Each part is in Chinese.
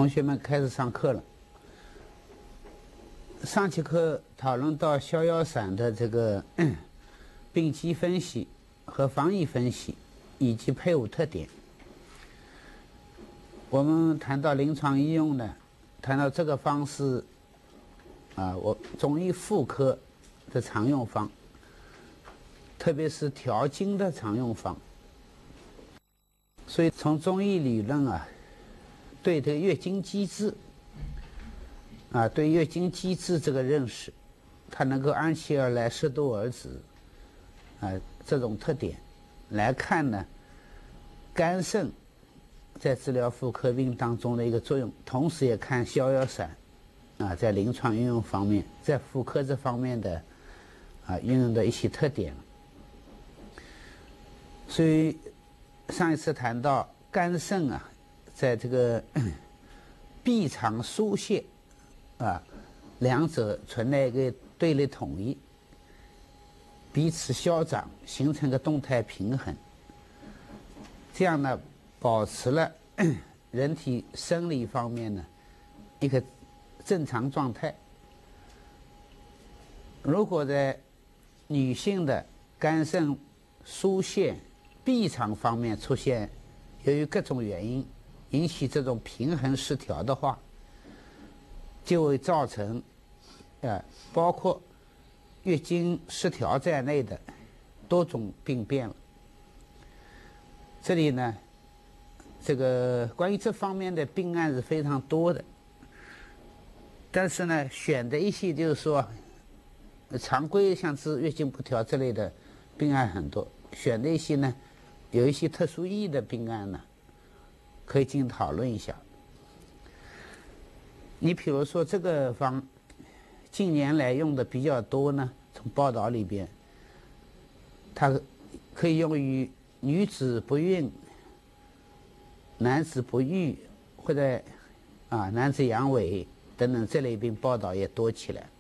同学们开始上课了。上节课讨论到逍遥散的这个病机分析和方义分析以及配伍特点。我们谈到临床应用呢，谈到这个方是我中医妇科的常用方，特别是调经的常用方。所以从中医理论对这个月经机制对月经机制这个认识，它能够按其而来，适度而止这种特点来看呢，肝肾在治疗妇科病当中的一个作用，同时也看逍遥散在临床应用方面，在妇科这方面的运用的一些特点。所以上一次谈到肝肾在这个闭藏疏泄两者存在一个对立统一，彼此消长，形成个动态平衡，这样呢保持了人体生理方面呢一个正常状态。如果在女性的肝肾疏泄闭藏方面出现由于各种原因引起这种平衡失调的话，就会造成包括月经失调在内的多种病变了。这里呢这个关于这方面的病案是非常多的，但是呢选的一些就是说常规像是月经不调这类的病案很多，选的一些呢有一些特殊意义的病案呢可以进行讨论一下。你比如说这个方近年来用的比较多呢，从报道里边它可以用于女子不孕、男子不育或者男子阳痿等等这类病报道也多起来。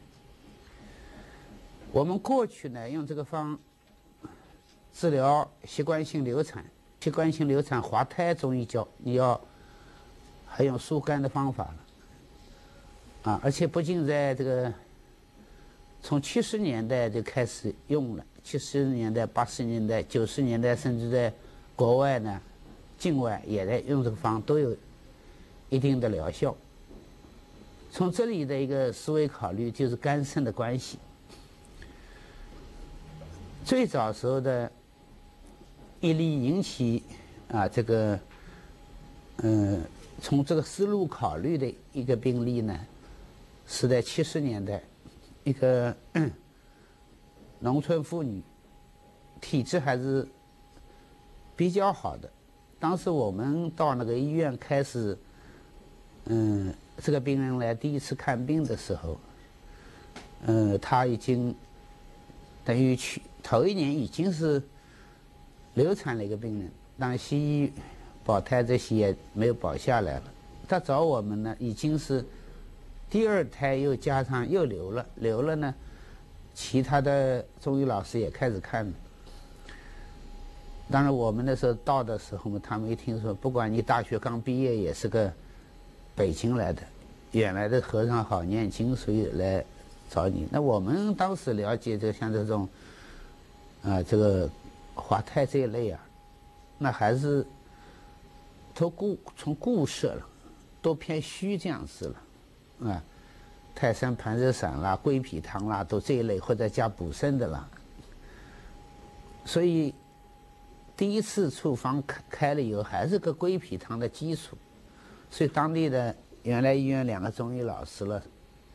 我们过去呢用这个方治疗习惯性流产，习惯性流产滑胎中医教你要还用疏肝的方法了而且不仅在这个从70年代就开始用了，70年代、80年代、90年代，甚至在国外呢、境外也在用这个方，都有一定的疗效。从这里的一个思维考虑，就是肝肾的关系。最早时候的一例引起这个从这个思路考虑的一个病例呢，是在70年代，一个农村妇女，体质还是比较好的。当时我们到那个医院开始，这个病人来第一次看病的时候，她已经等于头一年已经是流产了一个病人，当西医保胎这些也没有保下来了。她找我们呢，已经是第二胎又加上又流了呢，其他的中医老师也开始看了。当然我们那时候到的时候，他们一听说，不管你大学刚毕业，也是个北京来的，原来的和尚好念经，所以来找你。那我们当时了解这个像这种这个滑胎这一类那还是从固摄了，都偏虚这样子了泰山盘石散啦、归脾汤啦，都这一类，或者加补肾的啦。所以第一次处方开了以后，还是个归脾汤的基础。所以当地的原来医院2个中医老师了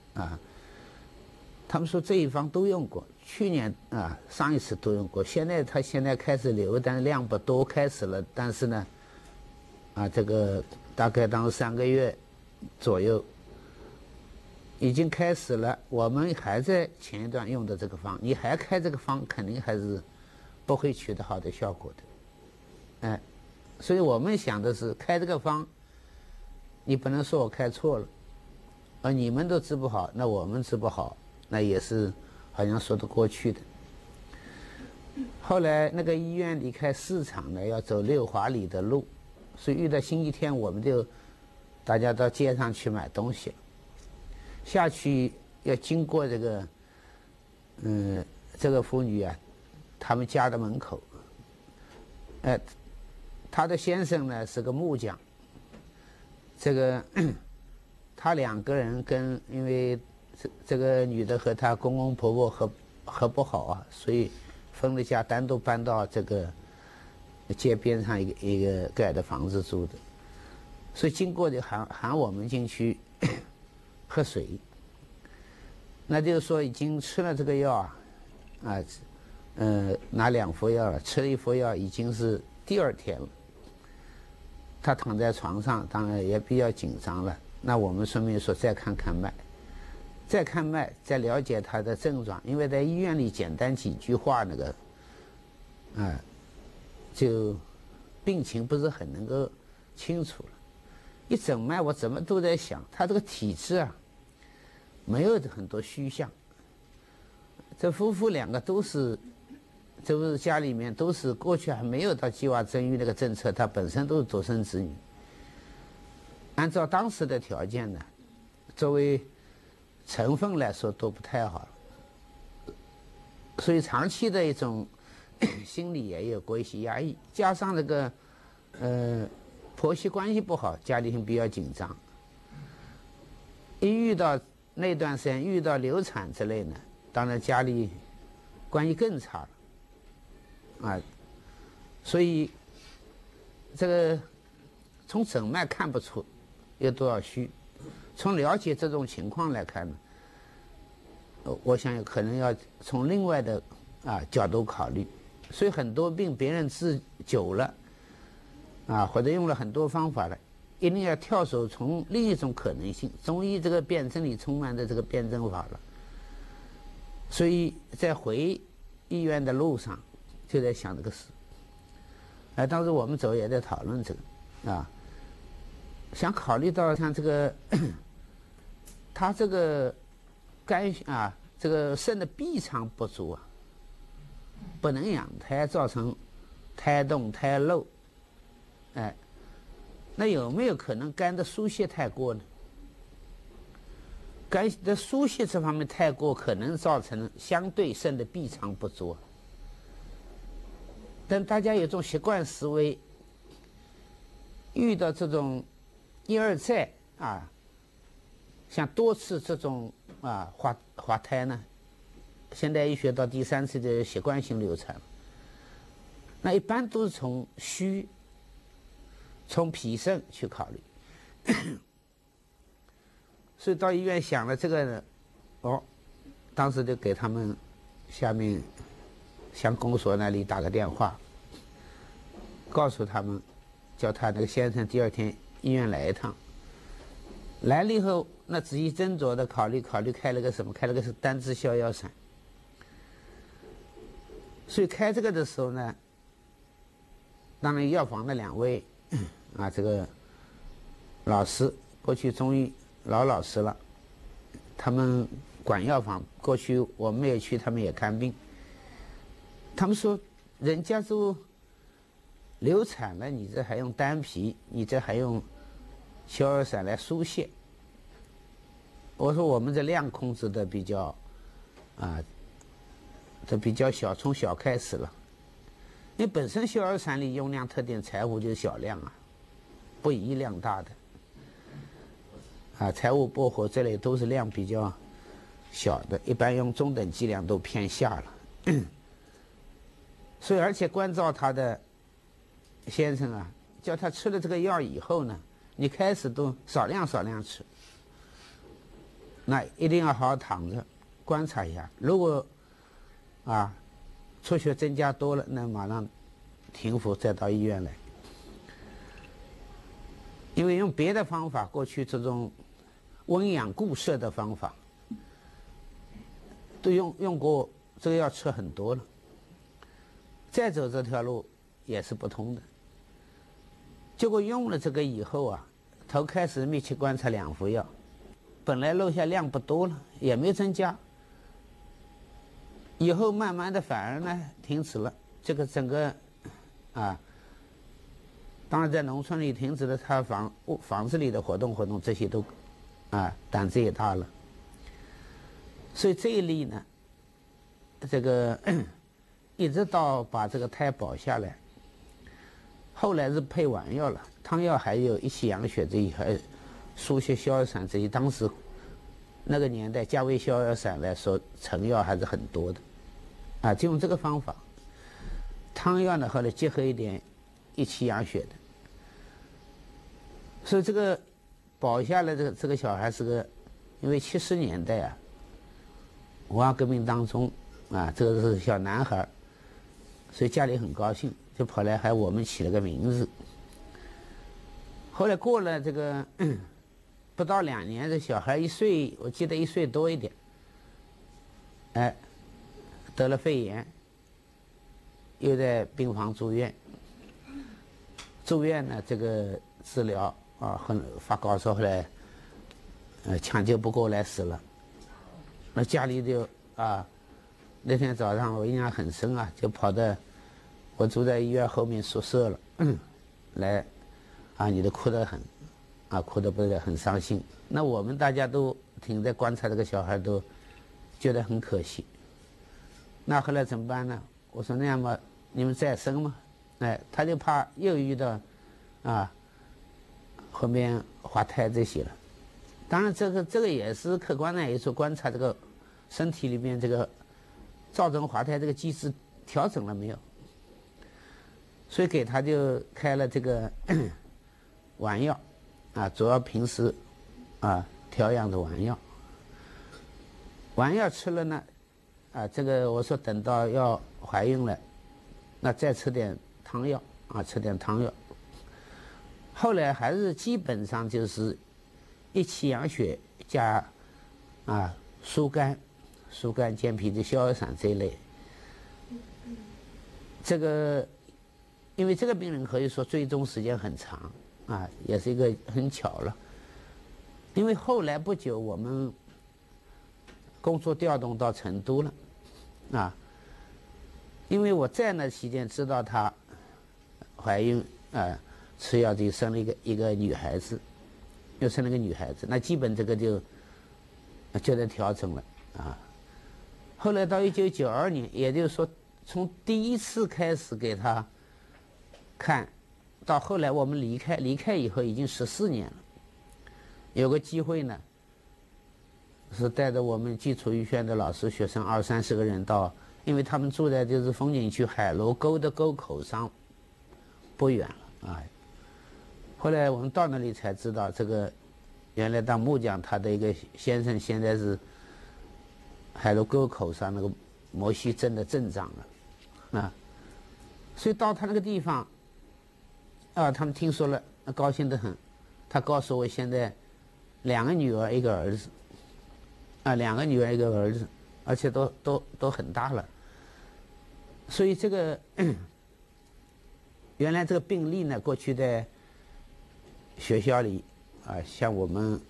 他们说这一方都用过，去年上一次都用过。他现在开始流，但是量不多，开始了，但是呢这个大概当3个月左右已经开始了。我们还在前一段用的这个方，你还开这个方，肯定还是不会取得好的效果的。所以我们想的是开这个方，你不能说我开错了，而你们都治不好，那我们治不好，那也是好像说得过去的。后来那个医院离开市场呢，要走6华里的路，所以遇到星期天我们就大家到街上去买东西，下去要经过这个，这个妇女啊，他们家的门口，他的先生呢是个木匠，这个他2个人因为这个女的和她公公婆婆合不好啊，所以分了家，单独搬到这个街边上一个盖的房子住的，所以经过就喊我们进去喝水，那就是说已经吃了这个药啊，拿2副药了，吃了1副药已经是第2天了。他躺在床上，当然也比较紧张了。那我们顺便说再看看脉，再看脉，再了解他的症状，因为在医院里简单几句话那个，就病情不是很能够清楚了。一诊脉，我怎么都在想，他这个体质啊，没有很多虚象。这夫妇2个都是家里面都是过去还没有到计划生育那个政策，他本身都是独生子女。按照当时的条件呢，作为成分来说都不太好，所以长期的一种心理也有过一些压抑，加上这个婆媳关系不好，家里比较紧张。一遇到那段时间遇到流产之类的，当然家里关系更差了。所以这个从诊脉看不出有多少虚，从了解这种情况来看呢，我想有可能要从另外的角度考虑。所以很多病别人治久了或者用了很多方法了，一定要跳手从另一种可能性。中医这个辩证里充满着这个辩证法了，所以在回医院的路上就在想这个事。当时我们走也在讨论这个想考虑到像这个他这个肝这个肾的闭藏不足不能养胎，造成胎动胎漏。那有没有可能肝的疏泄太过呢？肝的疏泄这方面太过，可能造成相对肾的闭藏不足。但大家有种习惯思维，遇到这种一而再像多次这种滑胎呢，现代医学到第3次的习惯性流产，那一般都是从虚、从脾肾去考虑。所以到医院想了这个呢，当时就给他们下面向公所那里打个电话，告诉他们，叫他那个先生第2天医院来一趟。来了以后，那仔细斟酌的考虑，开了个什么？开了个是单支逍遥散。所以开这个的时候呢，当然药房的2位这个老师，过去中医老师了，他们管药房，过去我们也去，他们也看病。他们说，人家都流产了，你这还用丹皮，你这还用逍遥散来疏泄。我说我们这量控制的比较这比较小，从小开始了。因为本身逍遥散里用量特点柴胡就是小量不宜量大的柴胡薄荷这类都是量比较小的，一般用中等剂量都偏下了。所以而且关照他的先生叫他吃了这个药以后呢，你开始都少量吃，那一定要好好躺着观察一下。如果出血增加多了，那马上停服，再到医院来。因为用别的方法，过去这种温养固摄的方法，都用过这个药吃很多了。再走这条路也是不通的。结果用了这个以后头开始密切观察2副药，本来漏下量不多了，也没增加。以后慢慢的反而呢停止了，这个整个当然在农村里停止了他房子里的活动，这些都胆子也大了。所以这一例呢，这个一直到把这个胎保下来，后来是配丸药了，汤药还有一气养血这一还输血消药散这些，当时那个年代加味消药散来说成药还是很多的，就用这个方法。汤药呢后来结合一点一气养血的，所以这个保下来这个小孩是个，因为70年代文化革命当中这个是小男孩，所以家里很高兴，就跑来还我们起了个名字。后来过了这个不到2年，这小孩1岁，我记得1岁多一点，得了肺炎，又在病房住院。住院呢，这个治疗发高烧，后来抢救不过来死了。那家里就那天早上我印象很深就跑到我住在医院后面宿舍了，来你都哭得很，哭得不得了，很伤心。那我们大家都挺在观察这个小孩，都觉得很可惜。那后来怎么办呢？我说那样吧，你们再生嘛，他就怕又遇到后面滑胎这些了。当然这个也是客观的，也是观察这个身体里面这个造成滑胎这个机制调整了没有，所以给他就开了这个丸药主要平时调养的丸药。丸药吃了呢这个我说等到要怀孕了，那再吃点汤药吃点汤药。后来还是基本上就是一气养血加疏肝健脾的消药散这一类。这个因为这个病人可以说追踪时间很长也是一个很巧了。因为后来不久我们工作调动到成都了因为我在那期间知道她怀孕吃药就生了一个女孩子，又生了个女孩子，那基本这个就在调整了后来到1992年，也就是说从第一次开始给她看，到后来我们离开以后已经14年了。有个机会呢，是带着我们基础医学院的老师学生20-30个人到，因为他们住在就是风景区海螺沟的沟口上不远了后来我们到那里才知道，这个原来当木匠他的一个先生现在是海螺沟口上那个摩西镇的镇长了所以到他那个地方他们听说了高兴得很。他告诉我现在2个女儿1个儿子2个女儿1个儿子，而且都很大了。所以这个原来这个病例呢，过去在学校里像我们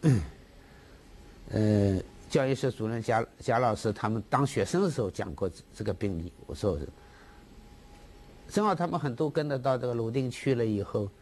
教育室主任贾老师他们当学生的时候讲过这个病例。我说正好他们很多跟得到这个泸定去了以后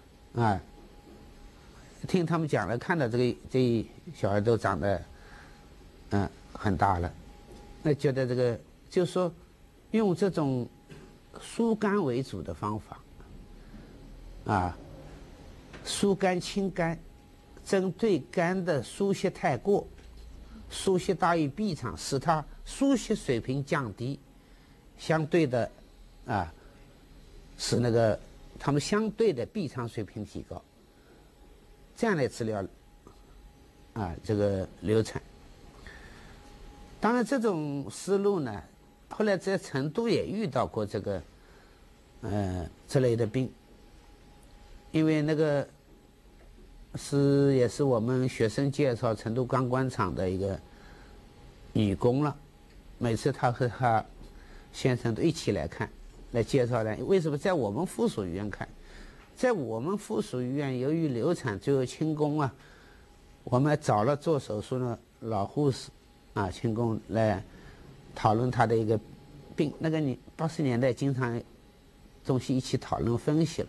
听他们讲了，看到这小孩都长得很大了，那觉得这个就是说用这种疏肝为主的方法疏肝清肝，针对肝的疏泄太过，疏泄大于闭场，使它疏泄水平降低，相对的使那个他们相对的闭场水平提高，这样来治疗这个流产。当然这种思路呢，后来在成都也遇到过这个这类的病。因为那个也是我们学生介绍成都钢管厂的一个女工了，每次她和她先生都一起来看，来介绍呢。为什么在我们附属医院看？在我们附属医院，由于流产最后清宫我们找了做手术的老护士清宫来讨论她的一个病。那个80年代经常东西一起讨论分析了。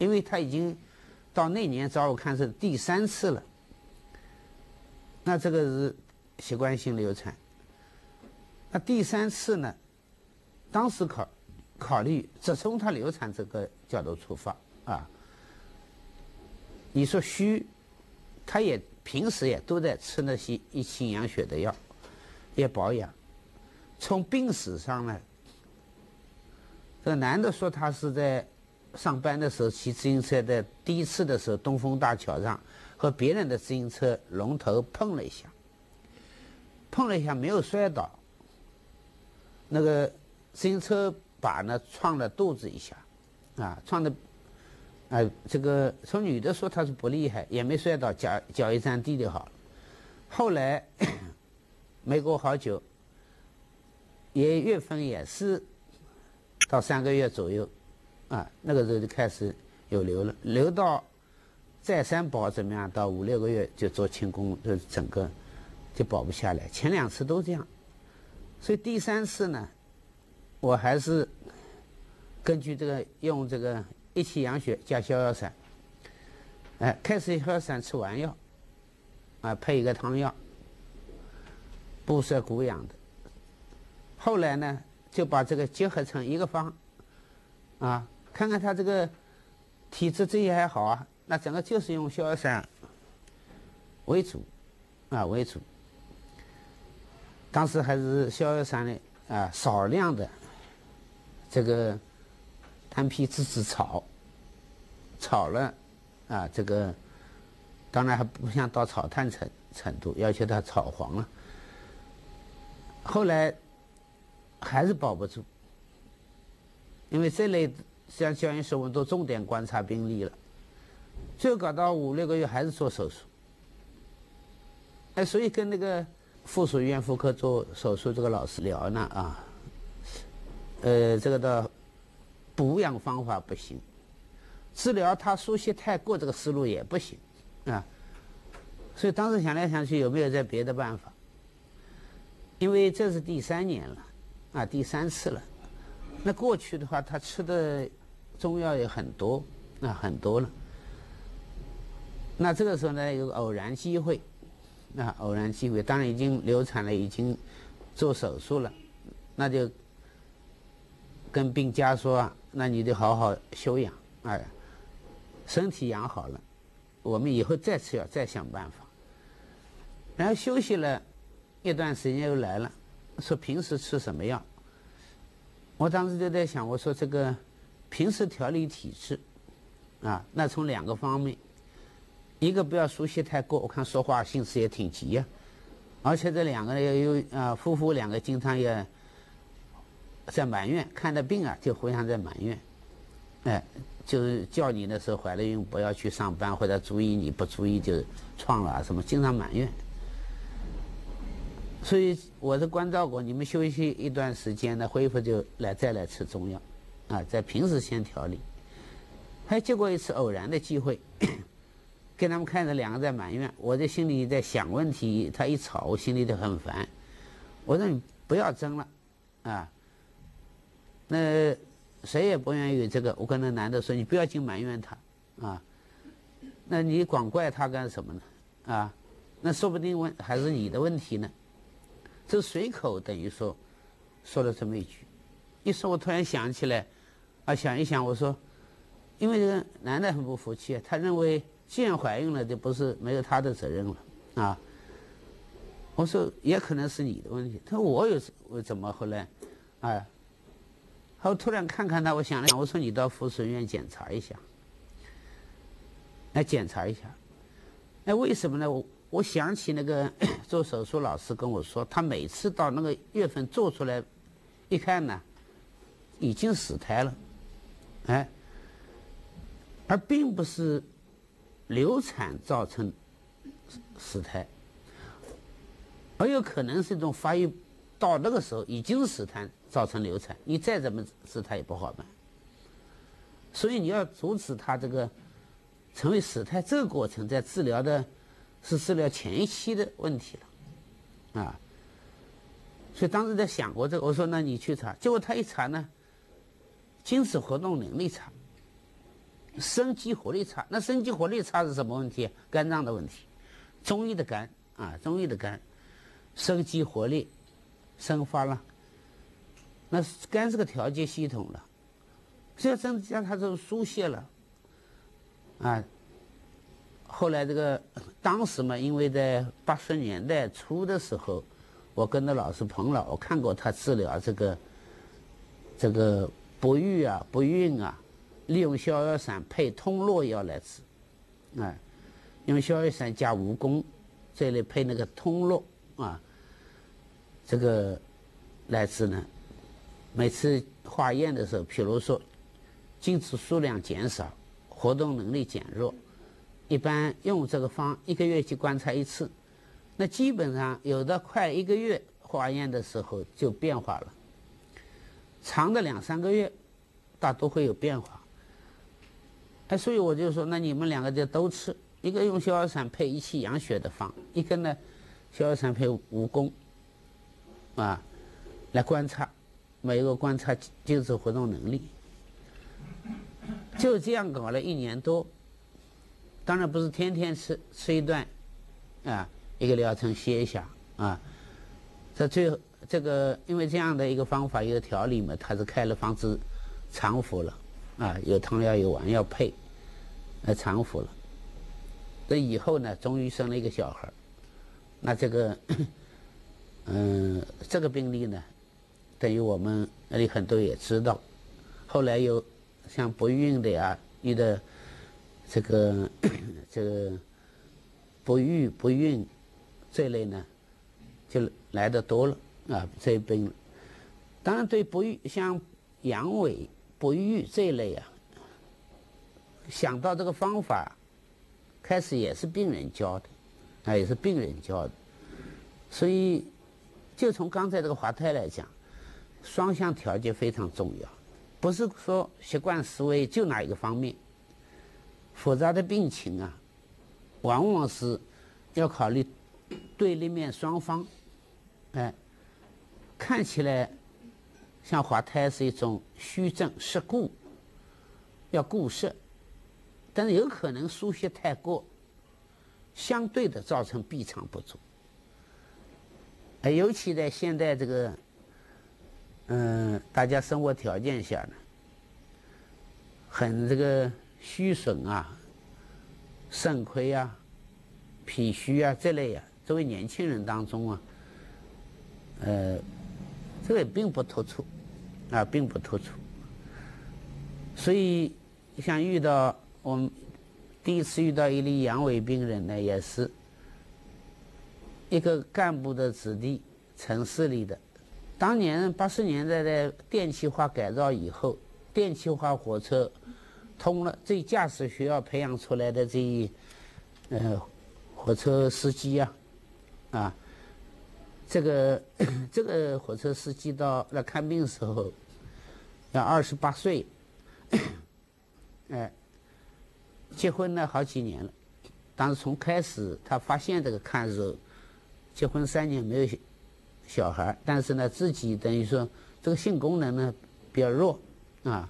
因为他已经到那年找我看是第3次了。那这个是习惯性流产。那第3次呢，当时考虑只从他流产这个角度出发啊。你说虚，他也平时也都在吃那些一清养血的药，也保养。从病史上呢，这个男的说他是在上班的时候骑自行车的第1次的时候，东风大桥上和别人的自行车龙头碰了一下，没有摔倒，那个自行车把呢撞了肚子一下，啊，撞的，这个从女的说她是不厉害，也没摔倒，脚一沾地就好了。后来没过好久，月份也是到3个月左右，啊，那个时候就开始有流了，流到再三保怎么样，到5、6个月就做清宫，就整个就保不下来。前2次都这样，所以第3次呢，我还是根据这个用这个一气养血加逍遥散，开始逍遥散吃完药，配一个汤药，补摄补养的。后来呢，就把这个结合成一个方，看看他这个体质这些还好啊，那整个就是用逍遥散为主，为主。当时还是逍遥散的少量的这个丹皮栀子炒了这个当然还不像到炒炭程度，要求它炒黄了。后来还是保不住，因为这类像胶原守温都重点观察病例了，最后搞到5、6个月还是做手术。所以跟那个附属医院妇科做手术这个老师聊呢这个的补养方法不行，治疗他输血太过这个思路也不行所以当时想来想去有没有这别的办法，因为这是第3年了第3次了。那过去的话他吃的中药也很多很多了。那这个时候呢有个偶然机会当然已经流产了，已经做手术了，那就跟病家说那你得好好休养身体养好了，我们以后再吃药再想办法。然后休息了一段时间又来了，说平时吃什么药。我当时就在想，我说这个平时调理体质那从2个方面，一个不要输血太过，我看说话性子也挺急而且这2个有夫妇2个经常也在埋怨，看着病就互相在埋怨，就是叫你的时候怀了孕不要去上班，或者注意你不注意就创了什么，经常埋怨。所以我是关照过，你们休息一段时间呢，恢复就再来吃中药在平时先调理。还结果一次偶然的机会，跟他们看着2个在埋怨，我在心里在想问题，他一吵我心里就很烦。我说你不要争了那谁也不愿意这个。我跟那男的说，你不要净埋怨他那你光怪他干什么呢那说不定还是你的问题呢。这随口等于说了这么一句，一说我突然想起来想一想，我说因为这个男的很不服气，他认为既然怀孕了就不是没有他的责任了我说也可能是你的问题。他说我怎么后来后突然看看他，我想了想，我说你到附属医院检查一下，来检查一下。为什么呢？我想起那个做手术老师跟我说，他每次到那个月份做出来一看呢，已经死胎了而并不是流产造成死胎，而有可能是一种发育到那个时候已经死胎造成流产，你再怎么治它也不好办。所以你要阻止它这个成为死胎，这个过程在治疗的是治疗前期的问题了所以当时在想过这个，我说那你去查，结果他一查呢，精子活动能力差生机活力差。那生机活力差是什么问题？肝脏的问题。中医的肝啊，中医的肝，生机活力生发了。那肝是个调节系统了，只要增加它就疏泄了。啊，后来这个当时嘛，因为在80年代初的时候，我跟着老师彭老，我看过他治疗这个不育啊、不孕啊，利用逍遥散配通络药来治，啊，用逍遥散加蜈蚣这类配那个通络啊，这个来治呢。每次化验的时候，比如说精子数量减少，活动能力减弱，一般用这个方1个月去观察一次，那基本上有的快1个月化验的时候就变化了，长的2、3个月大都会有变化。哎，所以我就说，那你们2个就都吃，一个用逍遥散配益气养血的方，一个呢逍遥散配蜈蚣，啊，来观察，每一个观察精子活动能力。就这样搞了1年多，当然不是天天吃，吃一段，啊，一个疗程歇一下啊。在最后这个，因为这样的一个方法，一个调理嘛，它是开了防止常服了，啊，有汤药有丸药配，常服了。这以后呢，终于生了一个小孩。那这个，这个病例呢，等于我们那里很多也知道。后来有像不孕的呀，遇的这个不育不孕这类呢，就来的多了啊。这一病，当然对不育像阳痿不育这一类啊，想到这个方法，开始也是病人教的，啊，也是病人教的。所以，就从刚才这个滑胎来讲，双向调节非常重要，不是说习惯思维就哪一个方面。复杂的病情啊，往往是要考虑对立面双方。哎，看起来像滑胎是一种虚症失顾，要顾摄，但是有可能输血太过，相对的造成闭场不足。尤其在现在这个大家生活条件下呢，很这个虚损啊、肾亏啊、脾虚啊这类啊，作为年轻人当中啊，这个也并不突出啊，并不突出。所以像我们第一次遇到一例阳痿病人呢，也是一个干部的子弟，城市里的。当年80年代的电气化改造以后，电气化火车通了，这驾驶学校培养出来的火车司机啊，这个火车司机到来看病的时候要28岁，结婚了好几年了。当时从开始他发现这个看的时候，结婚3年没有小孩，但是呢，自己等于说这个性功能呢比较弱啊，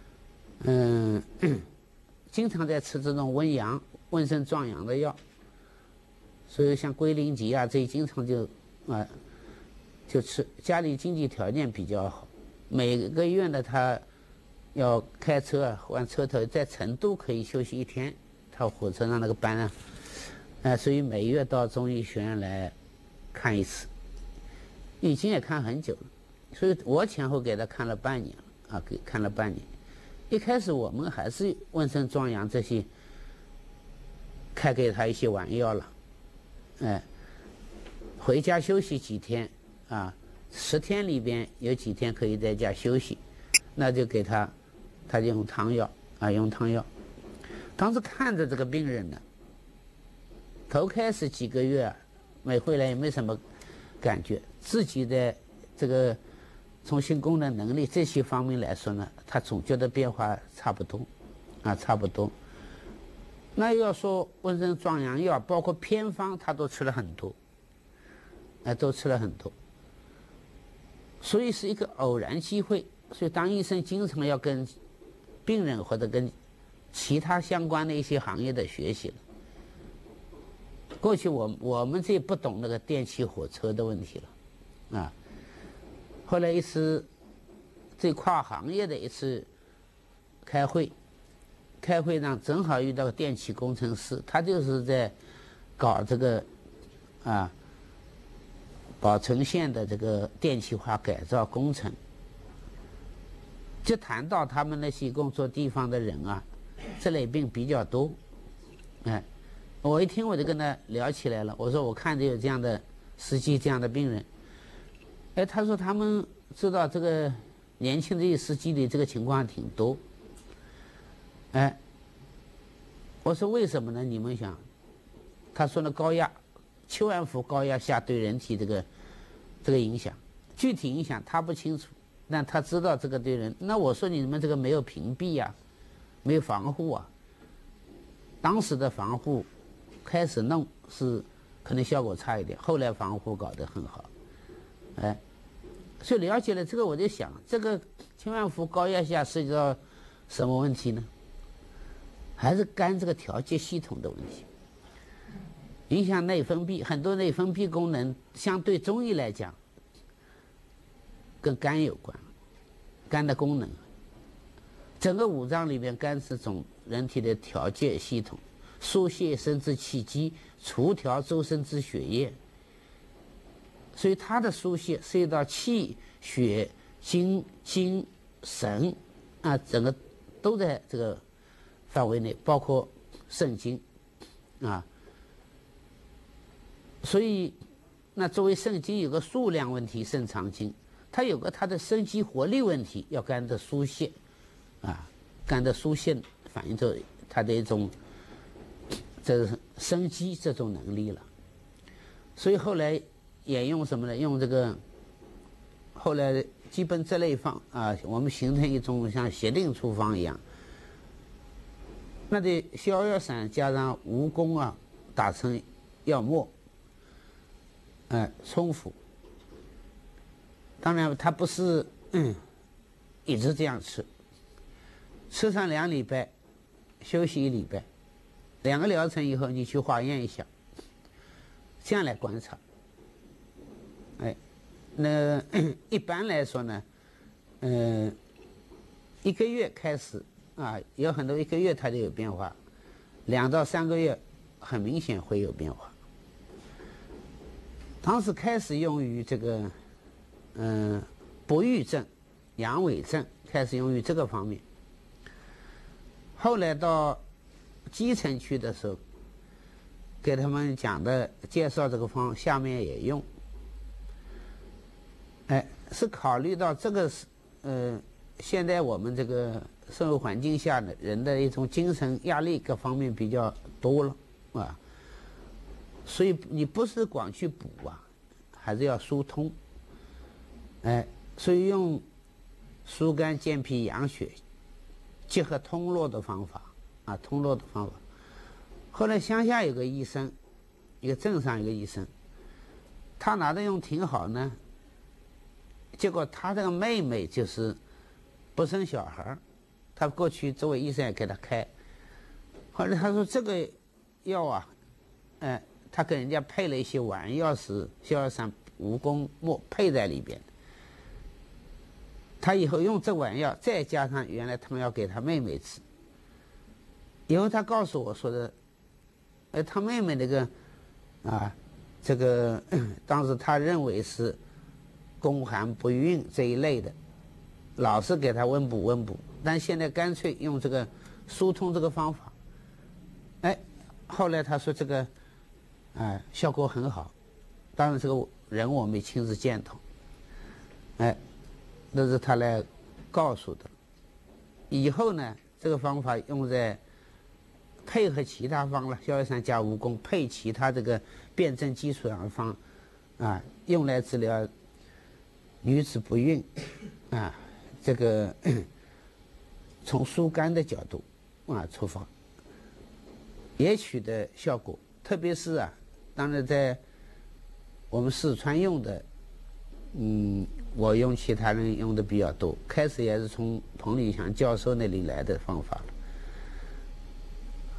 经常在吃这种温肾壮阳的药，所以像龟苓集啊，这经常就吃。家里经济条件比较好，每个月呢他要开车换车头，在成都可以休息1天，他火车上那个班所以每月到中医学院来看一次，已经也看很久了，所以我前后给他看了半年了啊，看了半年。一开始我们还是温肾壮阳这些，开给他一些丸药了，回家休息几天啊，10天里边有几天可以在家休息，那就给他就用汤药啊，用汤药。当时看着这个病人呢，头开始几个月每回来也没什么感觉，自己的这个从性功能能力这些方面来说呢，他总觉得变化差不多啊，差不多。那要说温肾壮阳药，包括偏方，他都吃了很多，都吃了很多。所以是一个偶然机会，所以当医生经常要跟病人或者跟其他相关的一些行业的学习了。过去我们这不懂那个电气火车的问题了，啊，后来一次这跨行业的一次开会上正好遇到个电气工程师，他就是在搞这个宝成县的这个电气化改造工程，就谈到他们那些工作地方的人啊，这类病比较多，哎，我一听我就跟他聊起来了。我说我看着有这样的司机这样的病人，哎，他说他们知道这个年轻的司机的这个情况挺多，哎，我说为什么呢？你们想？他说呢，高压7万伏高压下对人体这个影响，具体影响他不清楚，但他知道这个对人。那我说你们这个没有屏蔽呀，没有防护啊。当时的防护开始弄是可能效果差一点，后来防护搞得很好，哎，所以了解了这个，我就想这个7万伏高压下涉及到什么问题呢？还是肝这个调节系统的问题，影响内分泌，很多内分泌功能相对中医来讲跟肝有关，肝的功能，整个五脏里面肝是种人体的调节系统，疏泄生殖气机，除调周身之血液，所以它的疏泄涉及到气血精精神啊，整个都在这个范围内，包括肾经啊。所以那作为肾经有个数量问题，肾藏经它有个它的生机活力问题，要肝的疏泄啊，肝的疏泄反映着它的一种这生机这种能力了。所以后来也用什么呢？用这个后来基本这类方啊，我们形成一种像协定处方一样，那得逍遥散加上蜈蚣啊，打成药末，冲服。当然它不是一直这样吃，吃上2礼拜，休息1礼拜，2个疗程以后你去化验一下，这样来观察。哎，那一般来说呢，1个月开始啊，有很多1个月它就有变化，2到3个月很明显会有变化。当时开始用于这个不育症、阳痿症，开始用于这个方面。后来到基层去的时候，给他们讲的介绍这个方，下面也用。哎，是考虑到这个是现在我们这个社会环境下的人的一种精神压力各方面比较多了啊，所以你不是光去补啊，还是要疏通。哎，所以用疏肝健脾养血，结合通络的方法啊，通络的方法。后来乡下有个医生，一个镇上有个医生，他拿的用挺好呢，结果他这个妹妹就是不生小孩，他过去作为医生也给他开，后来他说这个药啊，他给人家配了一些丸药，是逍遥散蜈蚣末配在里边。他以后用这丸药，再加上原来他们要给他妹妹吃，以后他告诉我说的，他妹妹那个这个当时他认为是宫寒不孕这一类的，老是给他温补，但现在干脆用这个疏通这个方法，后来他说这个效果很好，当然这个人我没亲自见到，那是他来告诉的。以后呢，这个方法用在配合其他方了，逍遥散加蜈蚣配其他这个辩证基础上的方用来治疗女子不孕这个从疏肝的角度出发，也取得效果。特别是当然在我们四川用的，我用其他人用的比较多。开始也是从彭礼祥教授那里来的方法了。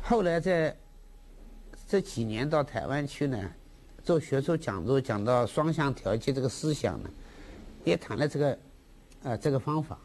后来在这几年到台湾去呢，做学术讲座，讲到双向调节这个思想呢，也谈了这个方法。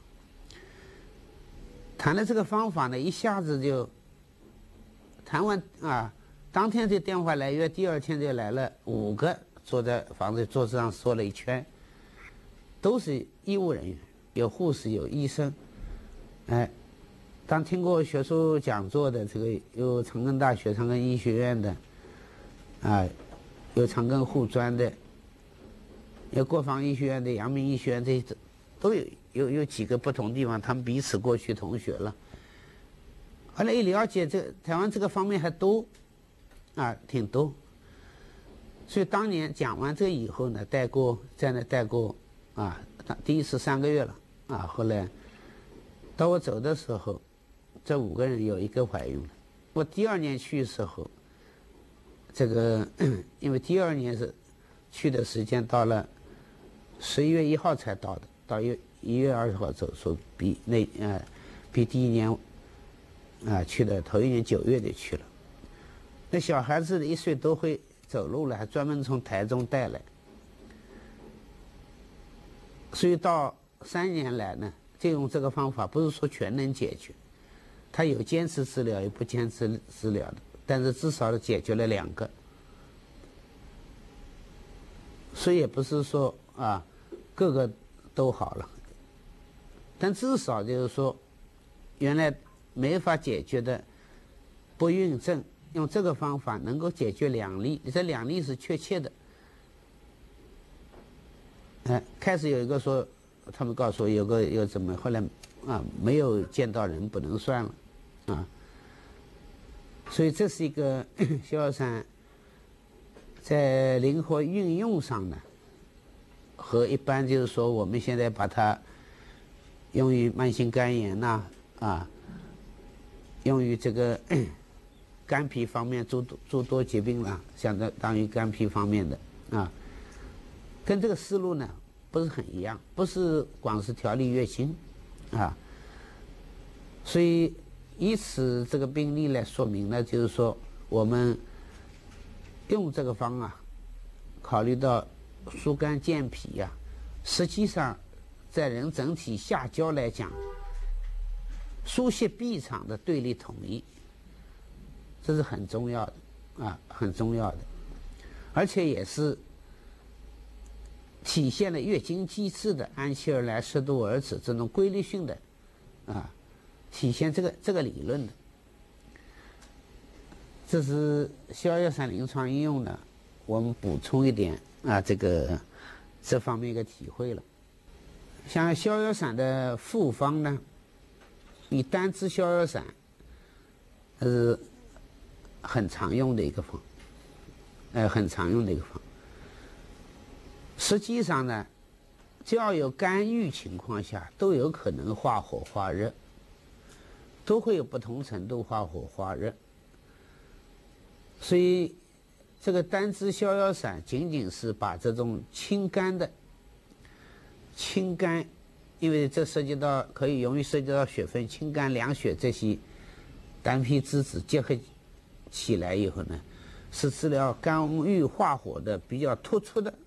谈了这个方法呢，一下子就谈完啊，当天就电话来约，第二天就来了5个，坐在房子桌子上说了一圈，都是医务人员，有护士，有医生，哎。当听过学术讲座的，这个有长庚大学、长庚医学院的，啊，有长庚护专的，有国防医学院的、阳明医学院这都有几个不同地方，他们彼此过去同学了。后来一了解，这台湾这个方面还多，啊，挺多。所以当年讲完这以后呢，在那待过，啊，第一次3个月了，啊，后来到我走的时候。这5个人有1个怀孕了。我第2年去的时候，这个因为第2年是去的时间到了11月1号才到的，到1月20号走，说比第1年去的头1年9月就去了。那小孩子1岁都会走路了，还专门从台中带来，所以到3年来呢，就用这个方法，不是说全能解决。他有坚持治疗，有不坚持治疗的，但是至少解决了2个，所以也不是说啊，个个都好了，但至少就是说，原来没法解决的不孕症，用这个方法能够解决2例，这2例是确切的。开始有一个说，他们告诉我有怎么，后来没有见到人，不能算了。所以这是一个逍遥散在灵活运用上呢，和一般就是说我们现在把它用于慢性肝炎用于这个肝脾方面诸多疾病啦，相当于肝脾方面的跟这个思路呢不是很一样，不是光是调理月经所以以此这个病例来说明呢，就是说我们用这个方考虑到疏肝健脾实际上在人整体下焦来讲，疏泄闭场的对立统一，这是很重要的很重要的，而且也是体现了月经机制的安息而来，适度而止这种规律性的体现这个理论的。这是逍遥散临床应用呢，我们补充一点这方面一个体会了。像逍遥散的复方呢，以单支逍遥散是很常用的一个方，很常用的一个方。实际上呢，只要有肝郁情况下，都有可能化火化热，都会有不同程度化火化热。所以这个单支逍遥散仅仅是把这种清肝，因为这容易涉及到血分，清肝凉血这些丹皮质子结合起来以后呢，是治疗肝郁化火的比较突出的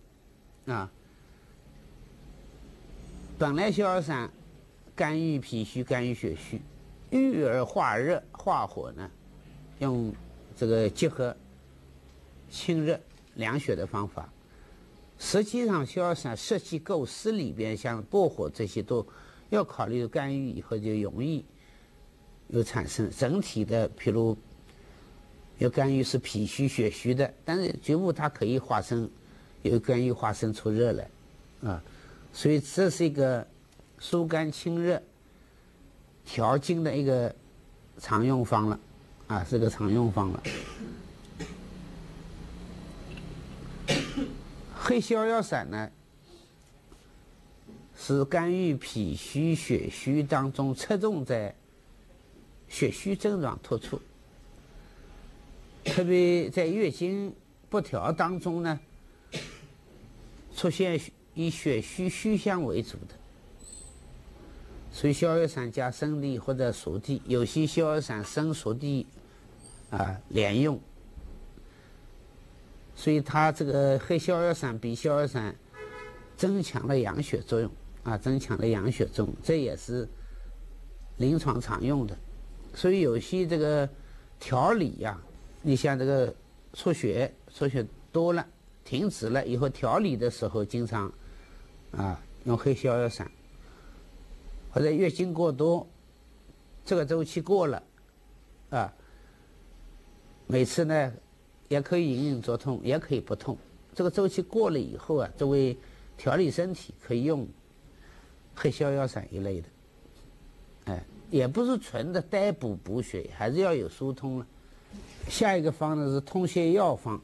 本来逍遥散肝郁脾虚，肝郁血虚，郁而化热化火呢，用这个结合清热凉血的方法。实际上逍遥散设计构思里边，像薄荷这些都要考虑肝郁以后，就容易有产生整体的，譬如有肝郁是脾虚血虚的，但是局部它可以化生，有肝郁化生出热来所以这是一个疏肝清热调经的一个常用方了是个常用方了。黑逍遥散呢，是肝郁脾虚血虚当中侧重在血虚症状突出，特别在月经不调当中呢，出现以血虚虚象为主的，所以逍遥散加生地或者熟地，有些逍遥散生熟地连用。所以它这个黑逍遥散比逍遥散增强了养血作用增强了养血作用，这也是临床常用的。所以有些这个调理呀，你像这个出血多了，停止了以后调理的时候，经常用黑逍遥散，或者月经过多，这个周期过了每次呢也可以隐隐作痛，也可以不痛。这个周期过了以后作为调理身体可以用黑逍遥散一类的，也不是纯的呆补血，还是要有疏通了。下一个方呢是通泻药方。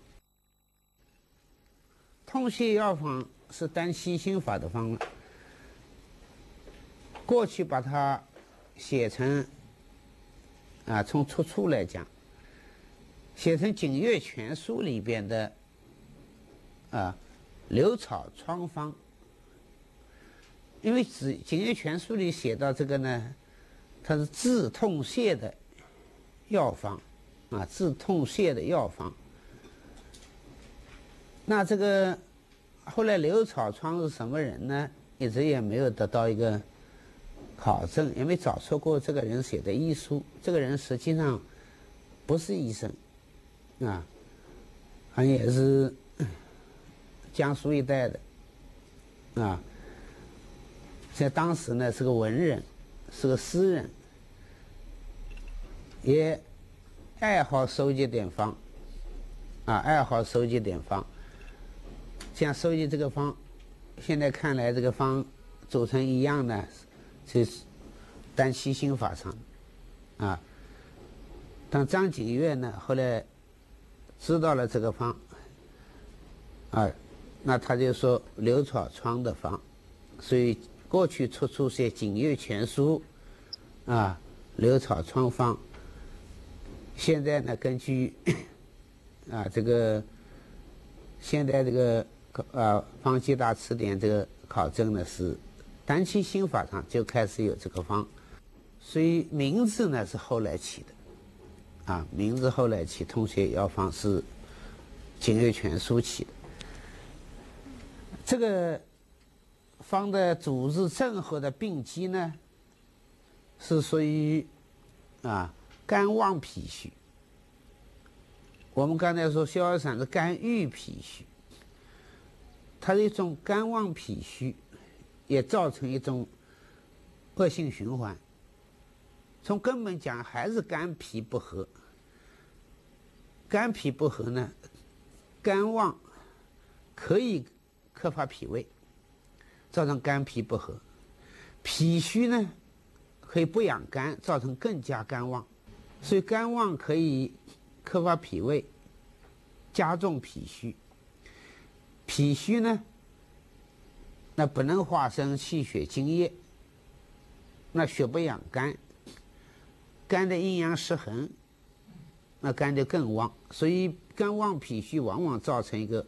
通泻药方是单七心法的方了。过去把它写成从出处来讲，写成《景岳全书》里边的柳草疮方。因为《景岳全书》里写到这个呢，它是治痛泻的药方治痛泻的药方。那这个后来柳草疮是什么人呢？一直也没有得到一个考证，也没找出过这个人写的医书。这个人实际上不是医生好像也是江苏一带的在当时呢是个文人，是个诗人，也爱好收集点方像收集这个方，现在看来这个方组成一样呢，是单七心法上当张景岳呢后来知道了这个方那他就说柳草疮的方。所以过去出处写《景岳全书》柳草疮方。现在呢根据这个现在这个方剂大词典这个考证呢，是单七心法上就开始有这个方。所以名字呢是后来起的名字后来起，通泻药方是《景岳全书》起的。这个方的主治症候的病机呢，是属于肝旺脾虚。我们刚才说逍遥散是肝郁脾虚，它是一种肝旺脾虚，也造成一种恶性循环。从根本讲还是肝脾不和。肝脾不和呢，肝旺可以克发脾胃，造成肝脾不和；脾虚呢，可以不养肝，造成更加肝旺。所以肝旺可以克发脾胃，加重脾虚。脾虚呢，那不能化生气血津液，那血不养肝，肝的阴阳失衡，那肝就更旺。所以肝旺脾虚往往造成一个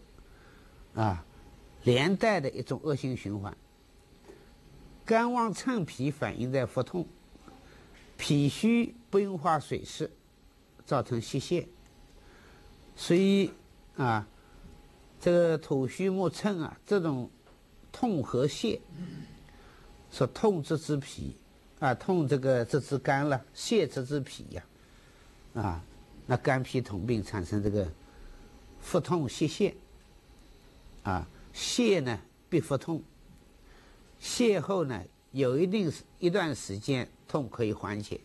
连带的一种恶性循环。肝旺趁脾反映在腹痛，脾虚不运化水湿，造成泄泻。所以这个土虚木乘这种痛和泻，说痛之之脾痛这之肝了，泻之脾呀那肝脾同病产生这个腹痛泄泻泻呢必腹痛，泻后呢有一段时间痛可以缓解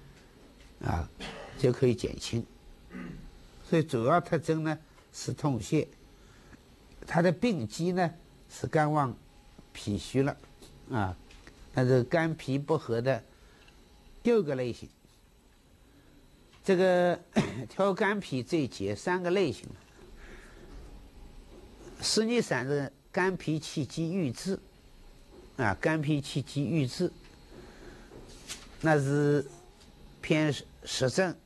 就可以减轻。所以主要特征呢是痛泻，它的病机呢是肝旺脾虚了那是肝脾不和的第二个类型。这个调肝脾这一节3个类型，实际上是肝脾气机郁滞肝脾气机郁滞，那是偏实症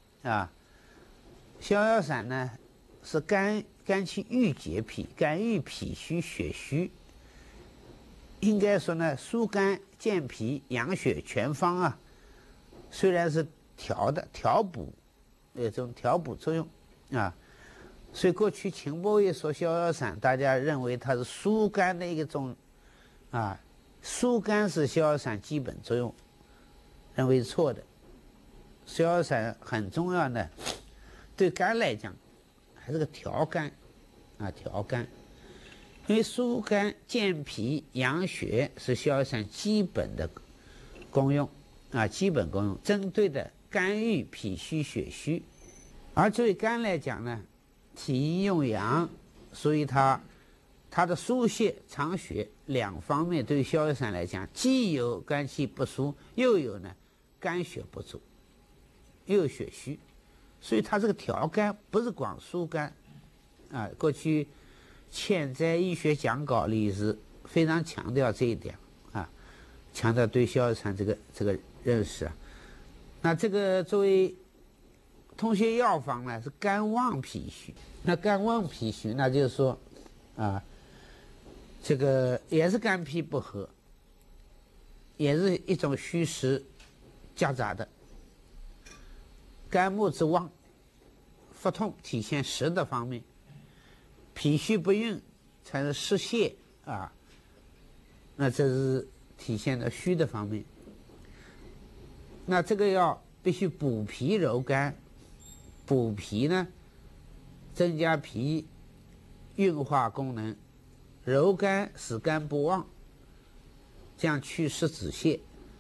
逍遥散呢是肝气郁结脾，肝郁脾虚血虚。应该说呢，疏肝健脾养血全方虽然是调补有这种调补作用啊。所以过去秦伯伟说逍遥散，大家认为它是疏肝的一种啊，疏肝是逍遥散基本作用，认为是错的。逍遥散很重要的，对肝来讲还是个调肝啊，调肝。因为疏肝健脾养血是逍遥散基本的功用啊，基本功用针对的肝郁、脾虚、血虚。而对肝来讲呢，体阴用阳，所以它的疏泄藏血两方面对逍遥散来讲，既有肝气不舒，又有呢肝血不足，又有血虚，所以它这个调肝不是光疏肝啊。过去欠在医学讲稿里是非常强调这一点啊，强调对逍遥散这个认识啊。那这个作为通穴药方呢，是肝旺脾虚。那肝旺脾虚，那就是说啊，这个也是肝脾不和，也是一种虚实夹杂的。肝木之旺，腹痛体现实的方面，脾虚不运才是湿泻啊，那这是体现的虚的方面。那这个药必须补脾柔肝，补脾呢，增加脾运化功能，柔肝使肝不旺，这样祛湿止泻。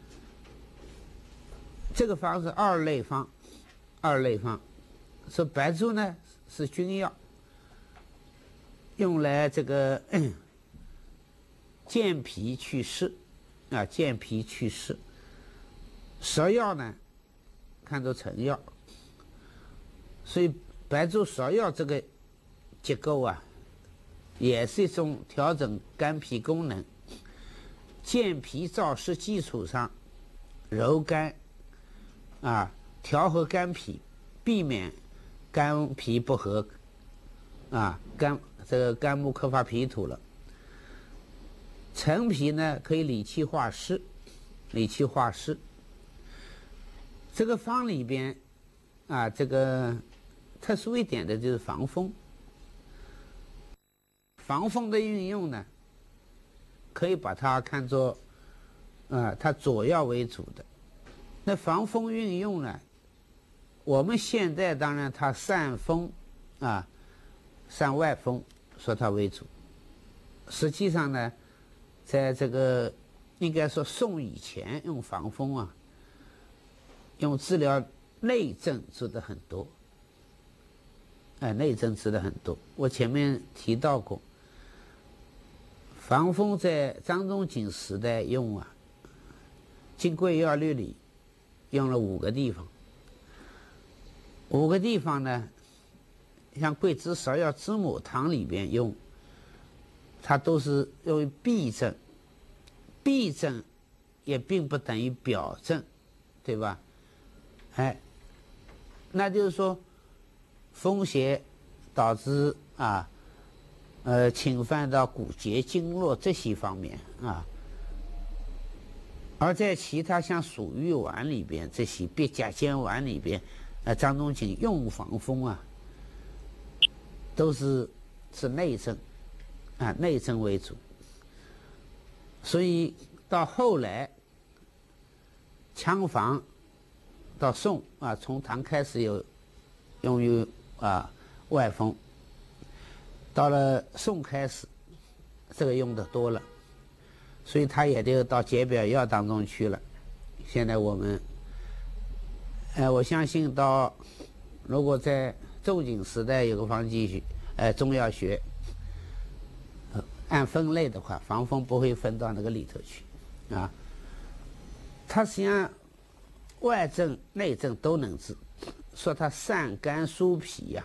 这个方是二类方，说白术呢是君药，用来这个健脾祛湿啊，健脾祛湿。芍药呢看作成药，所以白术芍药这个结构啊，也是一种调整肝脾功能、健脾燥湿基础上柔肝啊，调和肝脾，避免肝脾不和啊，这个肝木克发脾土了。陈皮呢可以理气化湿，这个方里边啊，这个特殊一点的就是防风。防风的运用呢，可以把它看作它佐药为主的。那防风运用呢，我们现在当然它散风啊，散外风，说它为主。实际上呢，在这个应该说宋以前用防风啊，用治疗内症治的很多。内症治的很多。我前面提到过，防风在张仲景时代用啊，《金匮要略》里用了5个地方。5个地方呢，像桂枝芍药知母汤里边用，它都是用于痹症。痹症也并不等于表症，对吧？那就是说，风邪导致侵犯到骨节经络这些方面啊。而在其他像蜀玉丸里边，这些鳖甲煎丸里边，张仲景用防风啊，都是内症内症为主。所以到后来，羌防到宋从唐开始有用于外风，到了宋开始，这个用的多了，所以它也就到解表药当中去了。现在我们，我相信如果在仲景时代有个方剂学，中药学，按分类的话，防风不会分到那个里头去它实际上外症内症都能治，说它散肝疏脾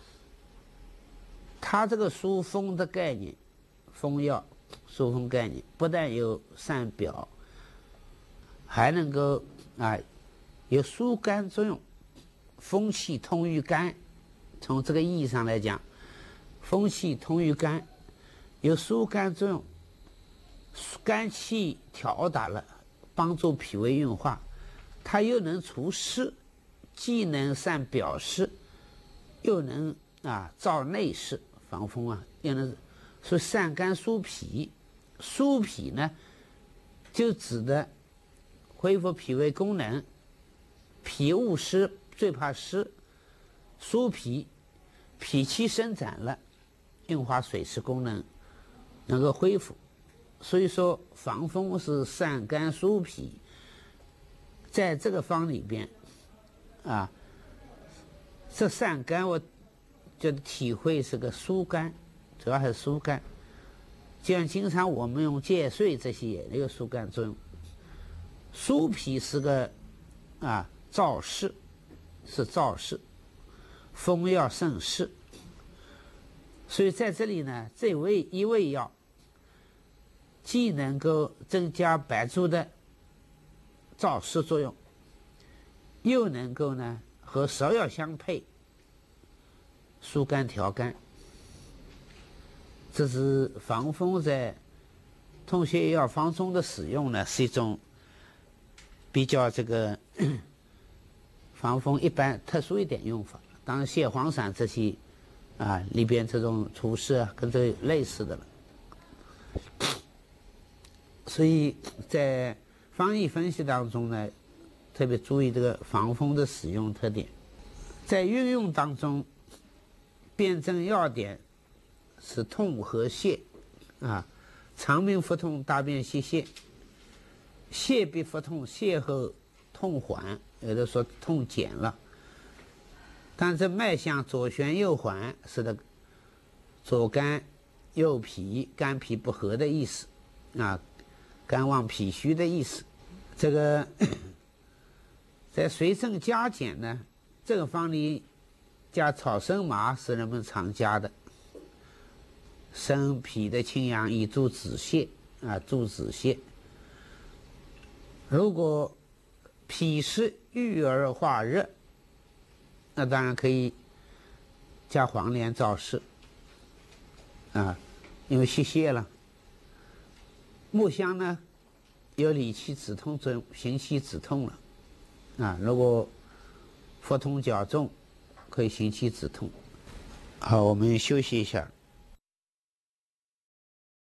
它这个疏风的概念，风药疏风概念不但有散表，还能够有疏肝作用。风气通于肝，从这个意义上来讲，风气通于肝，有疏肝作用，肝气调达了，帮助脾胃运化，它又能除湿， 既能散表湿，又能燥内湿。防风又能说散肝疏脾。疏脾呢，就指的恢复脾胃功能。脾恶湿，最怕湿，疏脾，脾气伸展了，运化水湿功能能够恢复。所以说防风是散肝疏脾。在这个方里边这散肝我觉得体会是个疏肝，主要还是疏肝。就像经常我们用芥穗这些也有疏肝作用。疏脾是个燥湿，是燥湿，风要胜湿。所以在这里呢，这一味药既能够增加白术的燥湿作用，又能够呢和芍药相配，疏肝调肝。这是防风在通泻药方中的使用呢，是一种比较这个防风一般特殊一点用法。当然泻黄散这些里边这种处事跟这类似的了。所以在方义分析当中呢，特别注意这个防风的使用特点。在运用当中，辨证要点是痛和泻长鸣腹痛，大便稀泻，泻必腹痛，泻后痛缓，有的说痛减了。但这脉象左旋右缓，使得左肝右脾，肝脾不和的意思肝旺脾虚的意思。这个在随症加减呢，这个方里加草参麻是人们常加的。生脾的清阳以助止泻助止泻。如果脾湿郁而化热，那当然可以加黄连燥湿因为泄泻了。木香呢有理气止痛作用，行气止痛了如果腹痛较重，可以行气止痛。好，我们休息一下。